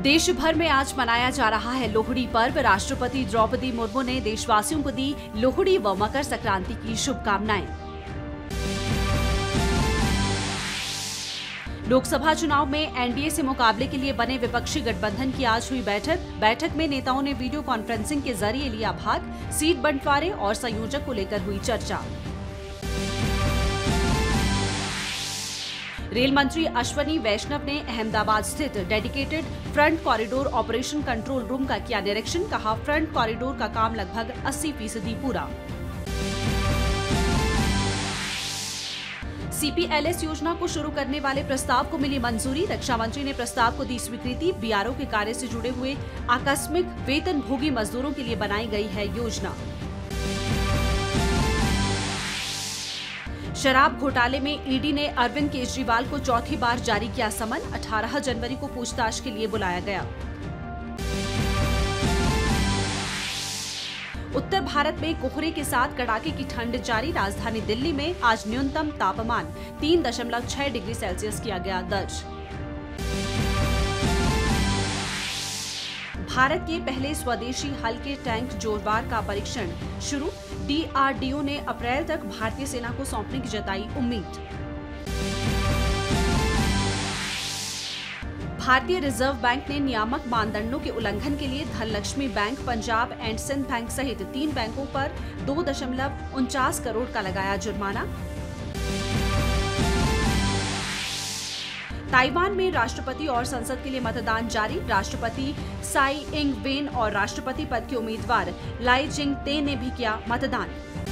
देश भर में आज मनाया जा रहा है लोहड़ी पर्व। राष्ट्रपति द्रौपदी मुर्मू ने देशवासियों को दी लोहड़ी व मकर संक्रांति की शुभकामनाएं। लोकसभा चुनाव में एनडीए से मुकाबले के लिए बने विपक्षी गठबंधन की आज हुई बैठक में नेताओं ने वीडियो कॉन्फ्रेंसिंग के जरिए लिया भाग। सीट बंटवारे और संयोजक को लेकर हुई चर्चा। रेल मंत्री अश्वनी वैष्णव ने अहमदाबाद स्थित dedicated front corridor operation control room का किया निरीक्षण। कहा, फ्रंट कॉरिडोर का काम लगभग 80% पूरा। सीपीएलएस योजना को शुरू करने वाले प्रस्ताव को मिली मंजूरी। रक्षा मंत्री ने प्रस्ताव को दी स्वीकृति। बीआरओ के कार्य से जुड़े हुए आकस्मिक वेतनभोगी मजदूरों के लिए बनाई गई है योजना। शराब घोटाले में ईडी ने अरविंद केजरीवाल को चौथी बार जारी किया समन। 18 जनवरी को पूछताछ के लिए बुलाया गया। उत्तर भारत में कोहरे के साथ कड़ाके की ठंड जारी। राजधानी दिल्ली में आज न्यूनतम तापमान 3.6 डिग्री सेल्सियस किया गया दर्ज। भारत के पहले स्वदेशी हल्के टैंक जोरबार का परीक्षण शुरू। डीआरडीओ ने अप्रैल तक भारतीय सेना को सौंपने की जताई उम्मीद। भारतीय रिजर्व बैंक ने नियामक मानदंडों के उल्लंघन के लिए Dhanlaxmi bank, Punjab and Sind bank सहित 3 बैंकों पर 2.49 करोड़ का लगाया जुर्माना। ताइवान में राष्ट्रपति और संसद के लिए मतदान जारी। राष्ट्रपति साई इंग वेन और राष्ट्रपति पद के उम्मीदवार लाई जिंग-ते ने भी किया मतदान।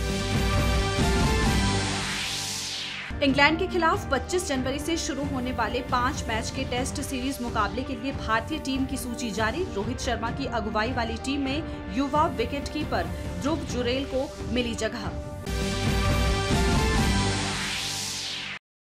इंग्लैंड के खिलाफ 25 जनवरी से शुरू होने वाले 5 मैच के टेस्ट सीरीज मुकाबले के लिए भारतीय टीम की सूची जारी। रोहित शर्मा की अगुवाई वाली टीम में युवा विकेटकीपर ध्रुव जुरेल को मिली जगह।